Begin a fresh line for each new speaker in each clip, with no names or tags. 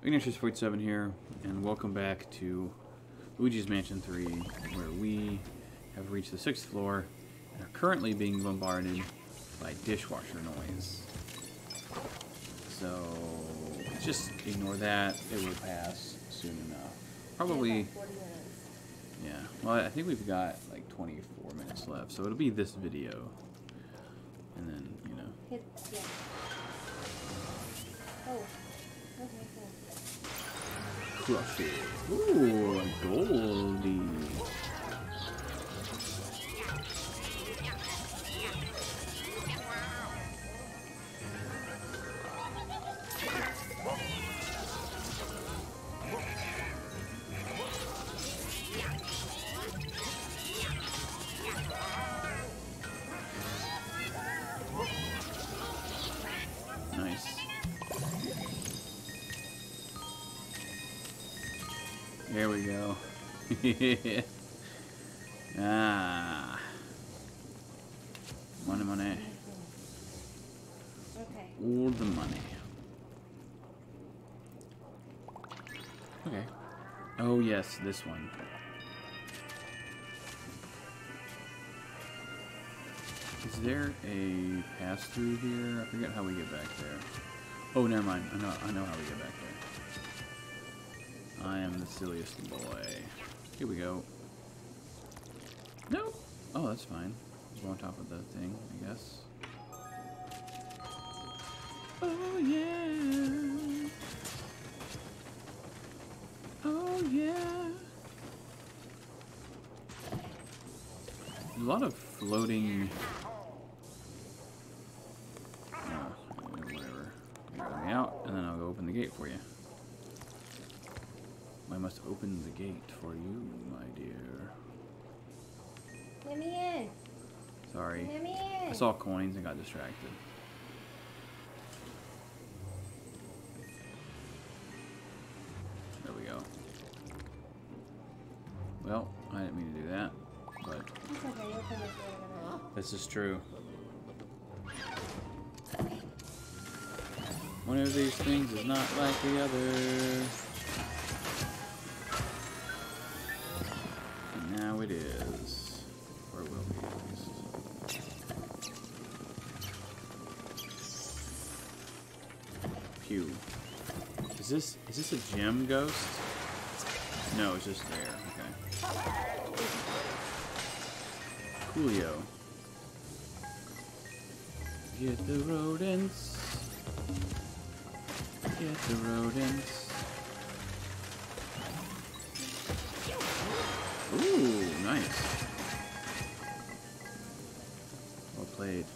Ignatius47 here, and welcome back to Luigi's Mansion 3, where we have reached the 6th floor and are currently being bombarded by dishwasher noise. So, just ignore that. It will pass soon enough. Probably, yeah. Well, I think we've got like 24 minutes left, so it'll be this video. And then, you know.
Yeah. Oh. Okay, cool.
Crush it. Ooh, a Goldie. Nice. There we go. Ah. Money, money.
Okay.
All the money. Okay. Oh, yes, this one. Is there a pass-through here? I forget how we get back there. Oh, never mind. I know how we get back there. I am the silliest boy. Here we go. Nope. Oh, that's fine. Go on top of the thing, I guess. Oh, yeah. Oh, yeah. There's a lot of floating... whatever. Let me out, and then I'll go open the gate for you. I must open the gate for you, my dear.
Let me in.
Sorry.
Let me in.
I saw coins and got distracted. There we go. Well, I didn't mean to do that, but
It's okay. You'll come with me.
this is true. One of these things is not like the other. And now it is. Or it will be, at least. Pew. Is this a gem ghost? No, it's just there. Okay. Coolio. Get the rodents. Get the rodents. Ooh, nice. Well played.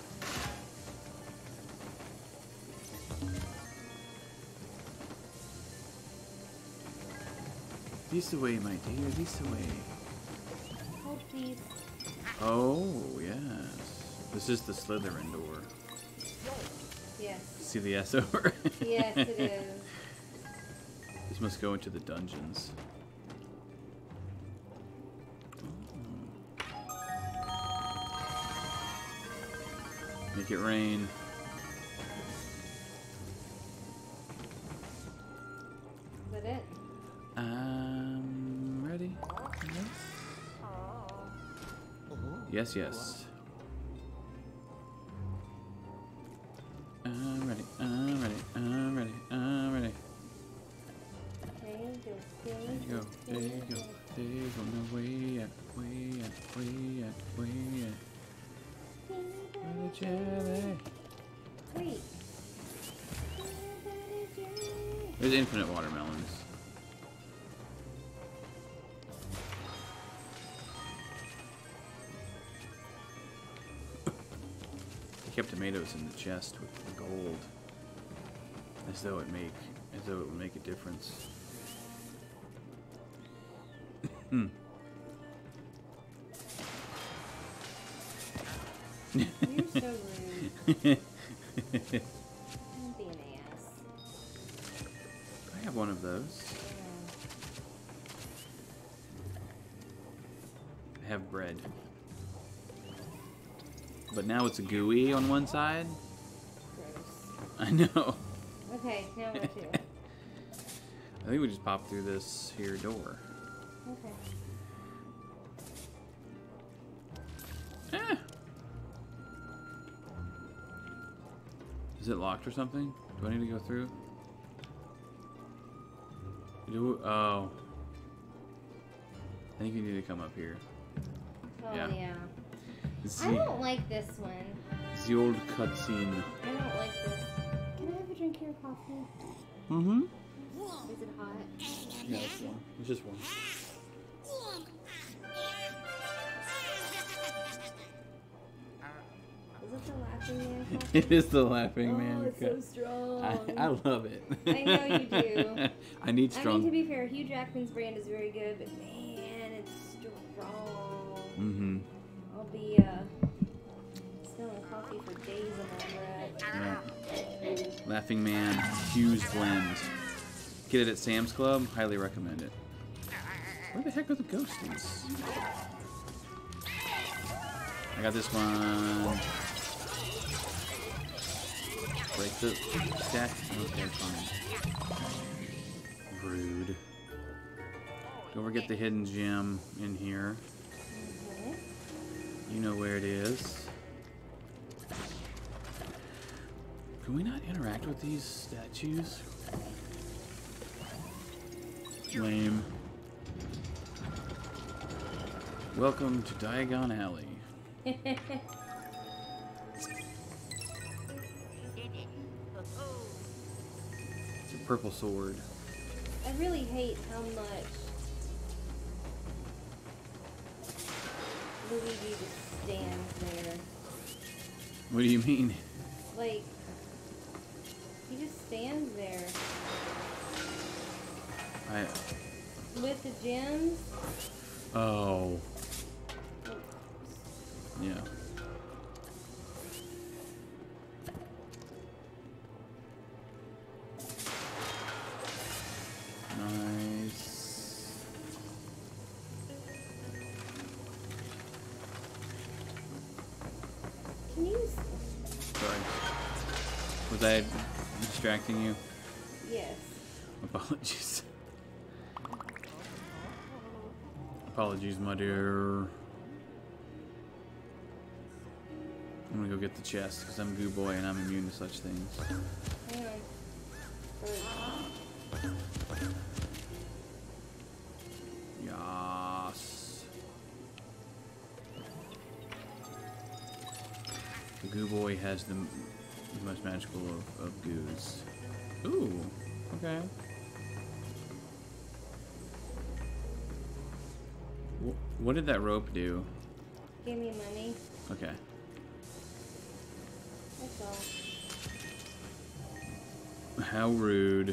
This away, my dear, this away.
Hold, please.
Oh, yes. This is the Slytherin door.
Yes.
See the S over?
Yes, it is.
This must go into the dungeons. Make it rain.
Is that it?
Ready? Yes. Yes, yes. I'm ready. I'm ready. I'm ready. I'm ready. There you go. There you go. There you go. No, way at. Way at. Way at. Way at. Butter jelly.
Wait.
There's infinite watermelons. They kept tomatoes in the chest with the gold, as though it would make a difference.
You're so rude. Don't be an ass.
I have one of those. I have bread. But now it's gooey on one side.
Gross.
I know.
Okay, now what to?
I think we just pop through this here door.
Okay.
Eh. Is it locked or something? Do I need to go through? Oh. I think you need to come up here.
Oh,
Yeah.
yeah.
It's
I don't like this one.
the old cutscene.
I don't like this. Can I have a drink of your coffee?
Mm-hmm.
Is it hot?
Yeah, it's one. It's just one.
Is it the laughing man coffee?
It is the laughing
Oh,
man.
it's so strong.
I love it.
I know you do.
I need strong.
I mean, to be fair, Hugh Jackman's brand is very good, but man, it's strong.
Mm-hmm.
I'll be smelling coffee for days on my breath.
Yeah. Laughing Man Hughes blend. Get it at Sam's Club. Highly recommend it. Where the heck are the ghosties? I got this one. Break the stack. Okay, fine. Rude. Don't forget the hidden gem in here.
Okay.
You know where it is. Can we not interact with these statues? Lame. Welcome to Diagon Alley. It's a purple sword.
I really hate how much Luigi just stands there.
What do you mean?
Like, he just stands there. With the gems?
Oh. Yeah. Nice.
Can you...
Sorry. Was I distracting you?
Yes.
Apologies. Apologies, my dear. I'm gonna go get the chest because I'm Goo Boy and I'm immune to such things.
Hang on.
Yas. The Goo Boy has the most magical of goos. Ooh, okay. What did that rope do?
Give me money.
Okay.
That's all.
How rude.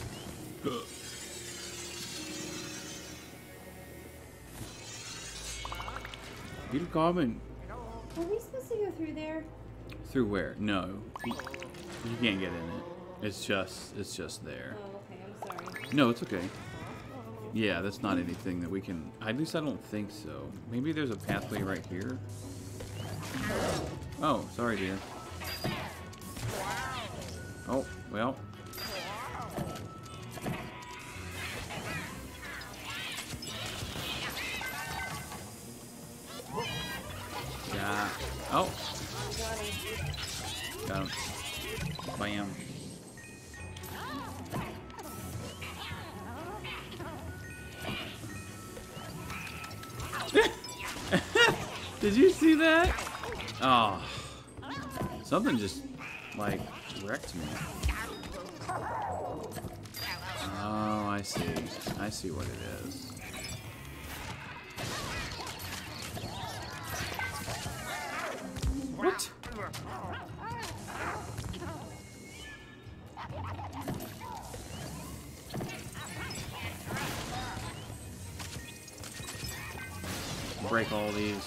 Peter Common.
Are we supposed to go through there?
Through where? No. You can't get in it. It's just there.
Oh, okay. I'm sorry.
No, it's okay. Yeah, that's not anything that we can... At least I don't think so. Maybe there's a pathway right here? Oh, sorry, dear. Oh, well. Yeah. Oh.
Got him.
Got him. Bam. Did you see that? Oh. Something just, like, wrecked me. Oh, I see. I see what it is. What? Break all these.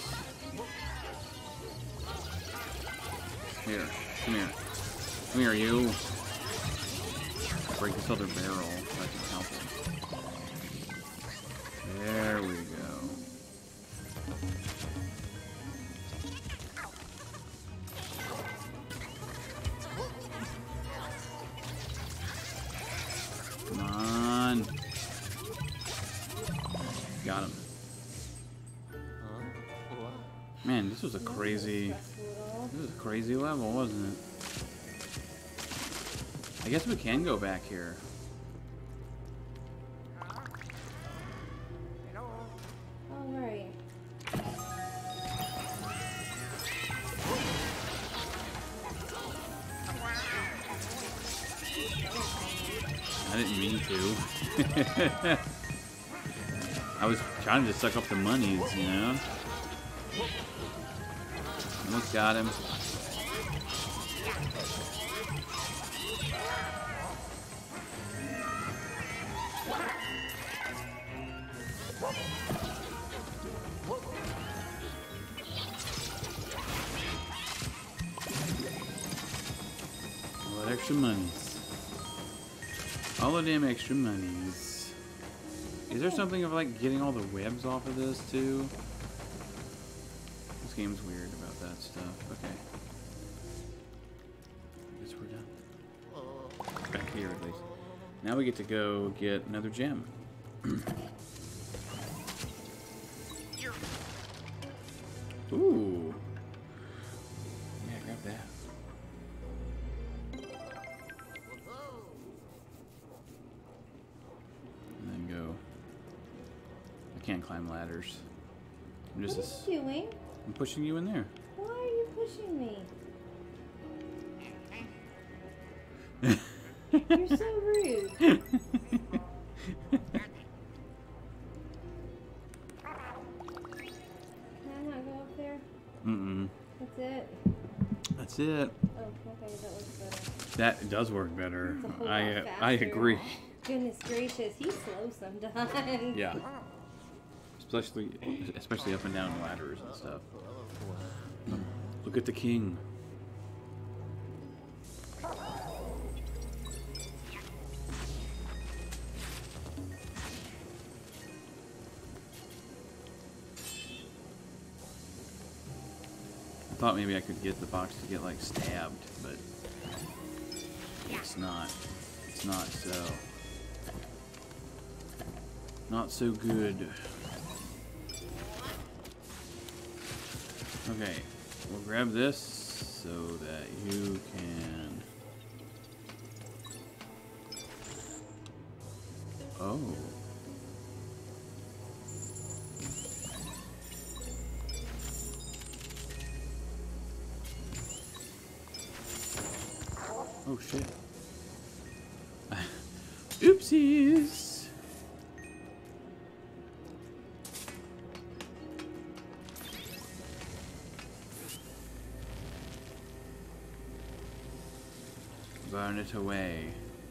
Here, come here. Come here, you. Break this other barrel so I can help him. There we go. Come on. This was a crazy...
Stressful at all.
This was a crazy level, wasn't it? I guess we can go back here.
Alright.
I didn't mean to. I was trying to suck up the monies, you know? Almost got him. All that extra monies. All the damn extra monies. Is there something of like getting all the webs off of this too? This game's weird about that stuff. Okay. I guess we're done. Back here at least. Now we get to go get another gem. Ooh. Yeah, grab that. And then go. I can't climb ladders. I'm just
What are you doing?
I'm pushing you in there.
Why are you pushing me? You're so rude. Can I not go up there?
Mm-mm.
That's it?
That's it.
Oh, okay, that looks better.
That does work better.
It's a whole lot
I
faster.
agree.
Goodness gracious, he's slow sometimes.
Yeah. Especially up and down ladders and stuff. Look at the king. I thought maybe I could get the box to get like stabbed, but it's not. It's not so. Not so good. Okay, we'll grab this so that you can. Oh. Oh shit. Oopsies. Burn it away.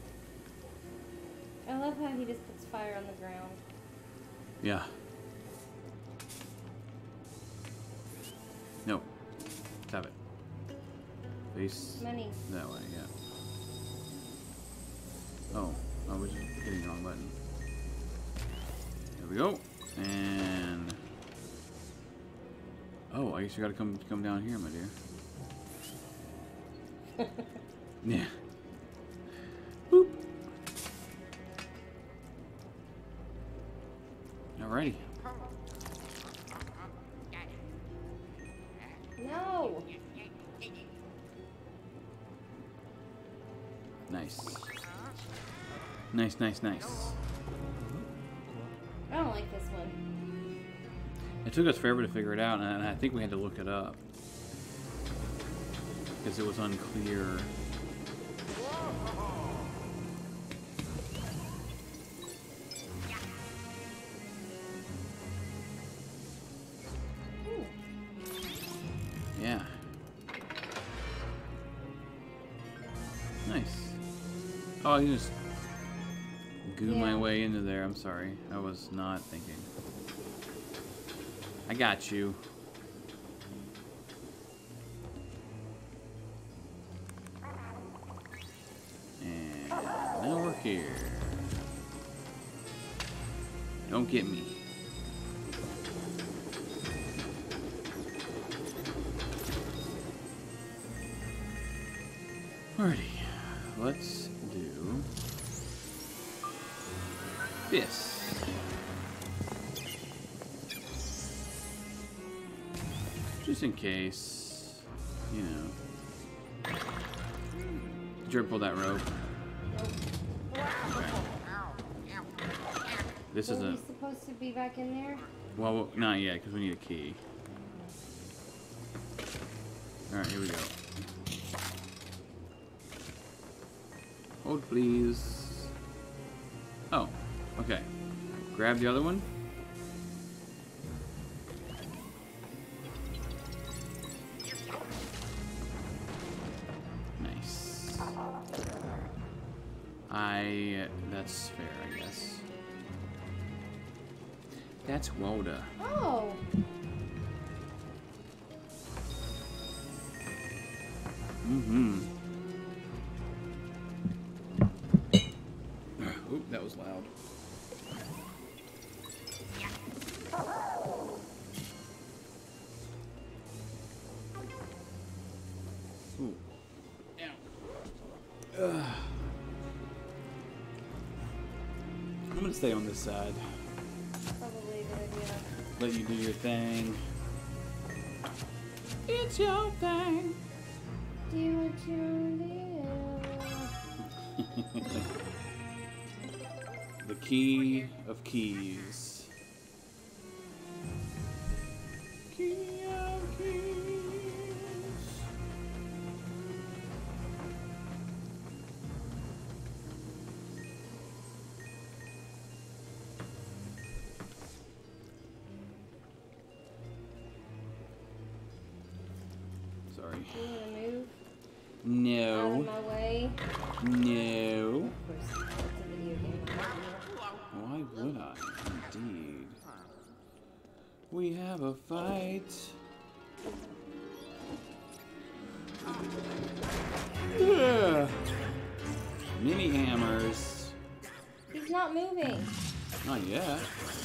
I love how he just puts fire on the ground.
Yeah. No. Tap it. Face
Money.
that way, yeah. Oh, I was just hitting the wrong button. There we go. And oh, I guess you gotta come down here, my dear. Yeah. Boop. Alrighty.
No!
Nice. Nice, nice, nice.
I don't like this one.
It took us forever to figure it out, and I think we had to look it up. Because it was unclear. Yeah. Nice. Oh, I can just goo my way into there. I'm sorry. I was not thinking. I got you. And now we're here. Don't get me. Alrighty, let's do this. just in case, you know. Did you ever pull that rope? Okay. This is
Are
a...
we supposed to be back in there?
Well, not yet, because we need a key. Alright, here we go. Hold, please. Oh, okay. Grab the other one. Nice. That's fair, I guess. That's Woda.
Oh!
Mm-hmm. Oop, that was loud. Ooh. Ow. I'm gonna stay on this side.
Probably a good idea.
Let you do your thing. It's your thing.
Do what you do.
The key of keys. Key of keys. Sorry.
Do you want to move?
No.
Out of my way?
No.
Of course, it's a video game.
Why would I? Indeed. We have a fight. Yeah. Mini hammers.
He's not moving.
Not yet.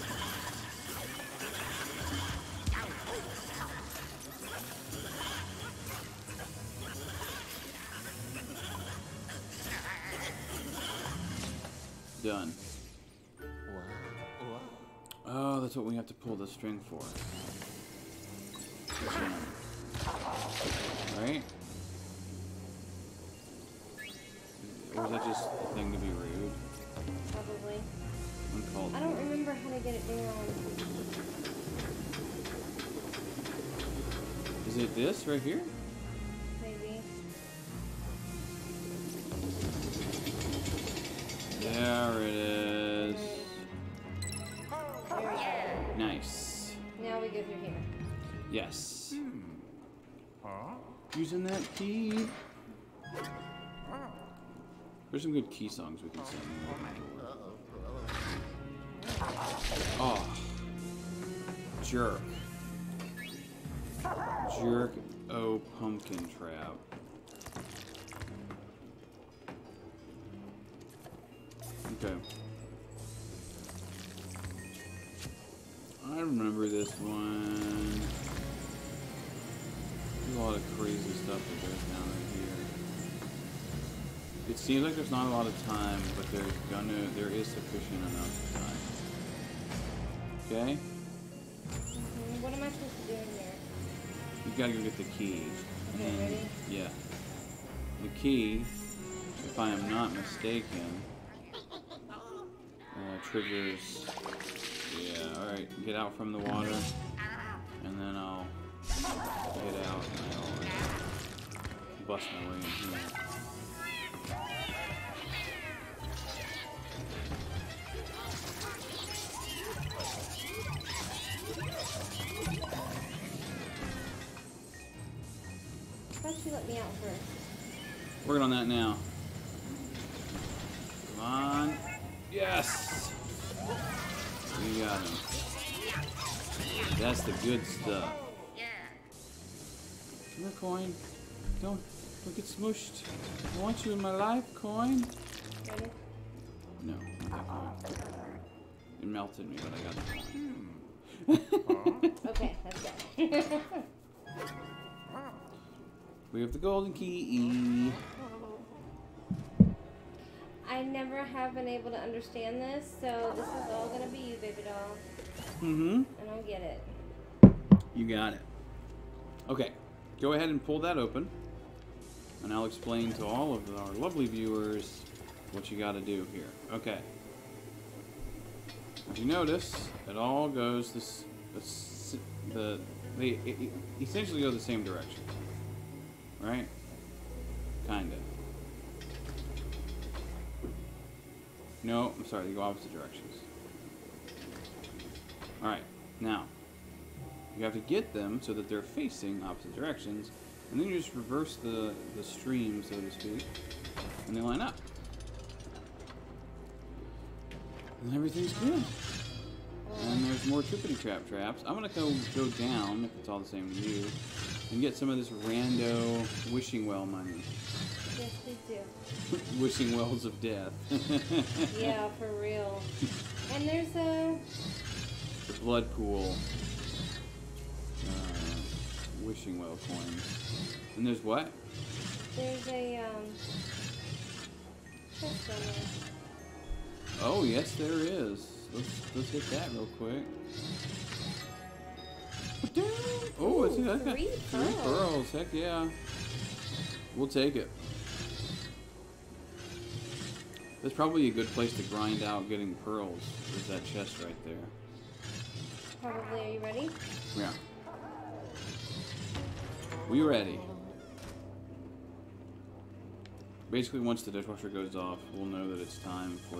Done. Oh, that's what we have to pull the string for. Right? Or is that just a thing to be rude?
Probably.
Uncalled
I don't remember how to get it down.
Is it this right here?
Maybe.
There it is.
There we go.
Nice.
Now we go through here.
Yes. Using that key. There's some good key songs we can sing. Oh. Jerk. Jerk. Oh, pumpkin trap. Okay. I remember this one. There's a lot of crazy stuff that goes down right here. It seems like there's not a lot of time, but there is sufficient amount of time. Okay?
What am I supposed to do in here?
You gotta go get the key.
Okay, ready?
Yeah. The key, if I am not mistaken, triggers. Yeah, alright. Get out from the water. And then I'll get out and I'll bust my way in here.
Why don't you let me out first?
Working on that now. Come on. Yes! You got him. That's the good stuff. Come here, coin. Don't get smooshed. I want you in my life, coin.
Ready?
No, not that coin. It melted me, but I got the coin.
Okay, that's good.
We have the golden key.
I never have been able to understand this, so this is all gonna be you, baby doll.
Mm-hmm.
I don't get it.
You got it. Okay, go ahead and pull that open, and I'll explain to all of our lovely viewers what you got to do here. Okay. If you notice, it all goes they essentially go the same direction, right? Kinda. No, I'm sorry, they go opposite directions. All right, now you have to get them so that they're facing opposite directions, and then you just reverse the stream, so to speak, and they line up. And everything's good. And there's more trippity trap traps. I'm gonna go down, if it's all the same to you, and get some of this rando wishing well money.
Yes, we do.
Wishing wells of death.
Yeah, for real. And there's a...
The blood pool. Wishing well coins. And there's what?
There's a, chest on there.
Oh, yes, there is. Let's hit that real quick. Oh, it's got
Three
three pearls. Heck yeah. We'll take it. That's probably a good place to grind out getting pearls. There's that chest right there.
Probably. Are you ready?
Yeah. We ready. Basically, once the dishwasher goes off, we'll know that it's time for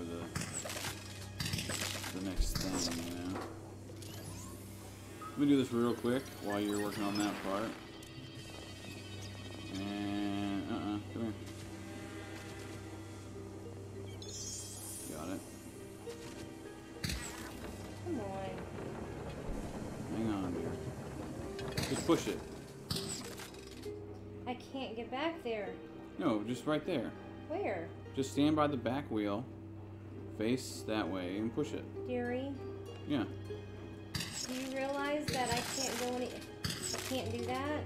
the next thing, you know? Let me do this real quick while you're working on that part. And, come here. Got it.
Come on.
Hang on, dear. Just push it.
I can't get back there.
No, just right there.
Where?
Just stand by the back wheel, face that way, and push it.
Dearie,
Yeah.
do you realize that I can't go any... I can't do that?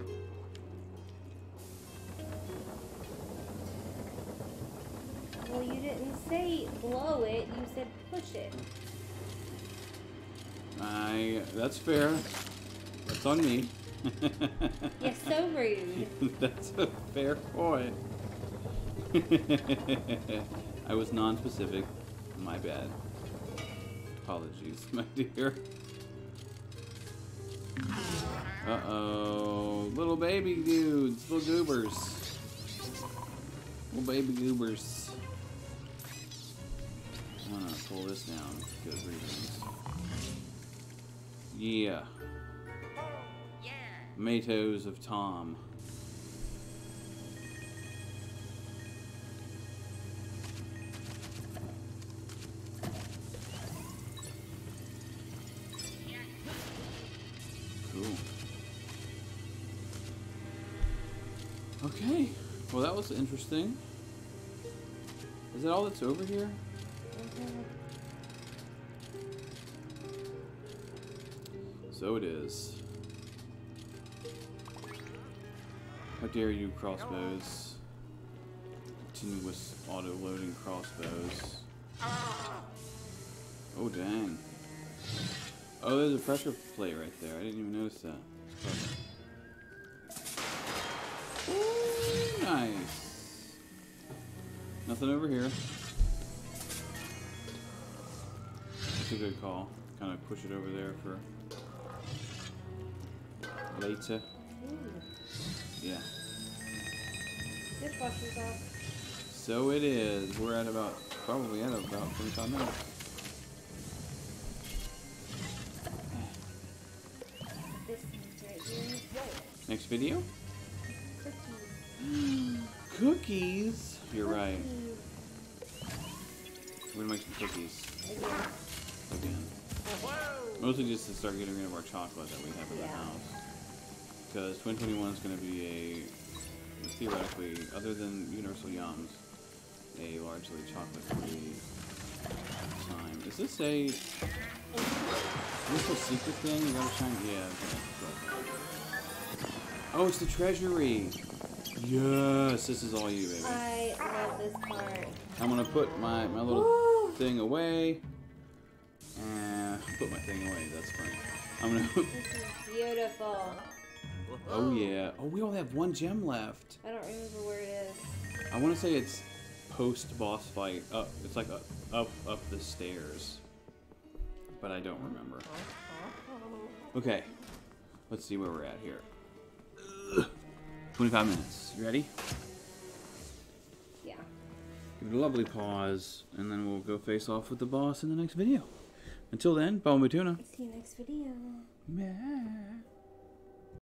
Well, you didn't say blow it, you said push it.
That's fair. That's on me.
You're so rude.
That's a fair point. I was non-specific. My bad. Apologies, my dear. Uh-oh. Little baby dudes. Little goobers. Little baby goobers. I'm gonna pull this down. Good reasons. Yeah. Tomatoes of Tom. Cool. Okay. Well, that was interesting. Is that all that's over here? So it is. How dare you, crossbows. Continuous auto-loading crossbows. Oh, dang. Oh, there's a pressure plate right there. I didn't even notice that. Ooh, nice. Nothing over here. That's a good call. Kind of push it over there for later. Yeah.
Dishwasher's off.
So it is. We're at about, probably at about 45 minutes.
This one's right here.
Next video?
Cookies.
Cookies? You're right. We're gonna make some cookies. Again. Mostly just to start getting rid of our chocolate that we have in the house. Because 2021 is going to be theoretically, other than Universal Yums, a largely chocolate-free time. Is this a secret thing? You gotta shine? Yeah. Okay. Oh, it's the treasury. Yes, this is all you, baby.
I love this part.
I'm gonna put my little thing away. Put my thing away. That's fine. I'm gonna.
This is beautiful.
Oh yeah. Oh, we only have one gem left.
I don't remember where it is.
I want to say it's post-boss fight. Up. It's like up the stairs. But I don't remember. Okay. Let's see where we're at here. 25 minutes. You ready?
Yeah.
Give it a lovely pause, and then we'll go face off with the boss in the next video. Until then, Bomba Tuna.
See you next video.
Yeah.